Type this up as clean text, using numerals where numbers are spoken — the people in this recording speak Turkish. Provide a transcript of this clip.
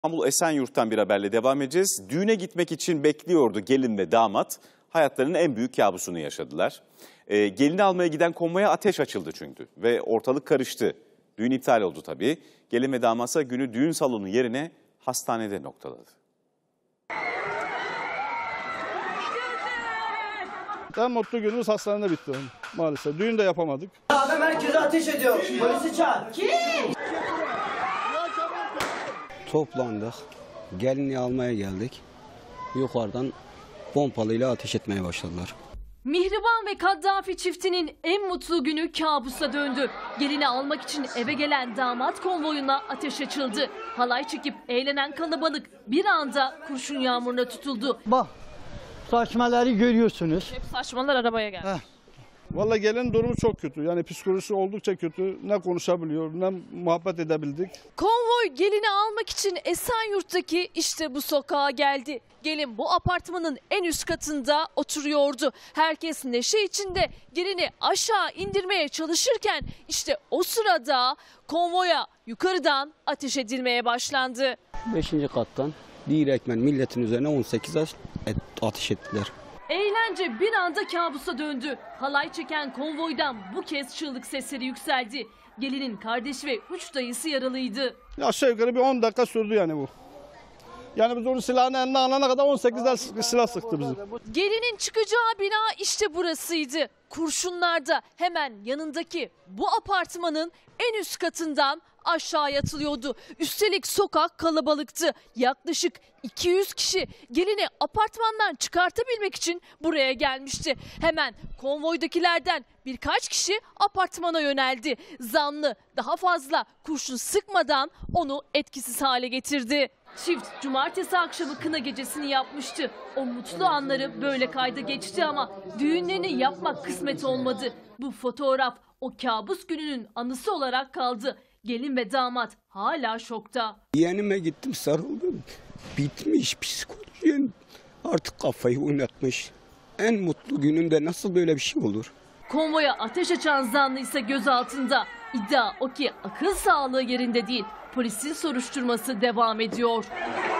İstanbul Esenyurt'tan bir haberle devam edeceğiz. Düğüne gitmek için bekliyordu gelin ve damat. Hayatlarının en büyük kabusunu yaşadılar. Gelini almaya giden konvoya ateş açıldı çünkü ve ortalık karıştı. Düğün iptal oldu tabii. Gelin ve damatsa günü düğün salonu yerine hastanede noktaladı. En mutlu günümüz hastanede bitti maalesef. Düğün de yapamadık. Adam herkese ateş ediyor. Polisi çağır. Kim? Toplandık. Gelini almaya geldik. Yukarıdan pompalıyla ateş etmeye başladılar. Mihriban ve Kaddafi çiftinin en mutlu günü kabusa döndü. Gelini almak için eve gelen damat konvoyuna ateş açıldı. Halay çekip eğlenen kalabalık bir anda kurşun yağmuruna tutuldu. Bak saçmaları görüyorsunuz. Hep saçmalar arabaya geldi. Vallahi gelin durumu çok kötü. Yani psikolojisi oldukça kötü. Ne konuşabiliyor, ne muhabbet edebildik. Konvoy gelini almak için Esenyurt'taki işte bu sokağa geldi. Gelin bu apartmanın en üst katında oturuyordu. Herkes neşe içinde gelini aşağı indirmeye çalışırken işte o sırada konvoya yukarıdan ateş edilmeye başlandı. 5. kattan direktmen milletin üzerine 18 ateş ettiler. Eğlence bir anda kabusa döndü. Halay çeken konvoydan bu kez çığlık sesleri yükseldi. Gelinin kardeşi ve 3 dayısı yaralıydı. Aşağı yukarı bir 10 dakika sürdü yani bu. Yani biz onun silahını eline alana kadar 18 silah sıktı bizi. Gelinin çıkacağı bina işte burasıydı. Kurşunlarda hemen yanındaki bu apartmanın en üst katından aşağıya atılıyordu. Üstelik sokak kalabalıktı. Yaklaşık 200 kişi gelini apartmandan çıkartabilmek için buraya gelmişti. Hemen konvoydakilerden birkaç kişi apartmana yöneldi. Zanlı daha fazla kurşun sıkmadan onu etkisiz hale getirdi. Çift cumartesi akşamı kına gecesini yapmıştı. O mutlu anları böyle kayda geçti ama düğünlerini yapmak kısmet olmadı. Bu fotoğraf o kabus gününün anısı olarak kaldı. Gelin ve damat hala şokta. Yeğenime gittim, sarıldım. Bitmiş psikolojim. Artık kafayı oynatmış. En mutlu gününde nasıl böyle bir şey olur? Konvoya ateş açan zanlı ise gözaltında. İddia o ki akıl sağlığı yerinde değil. Polisin soruşturması devam ediyor.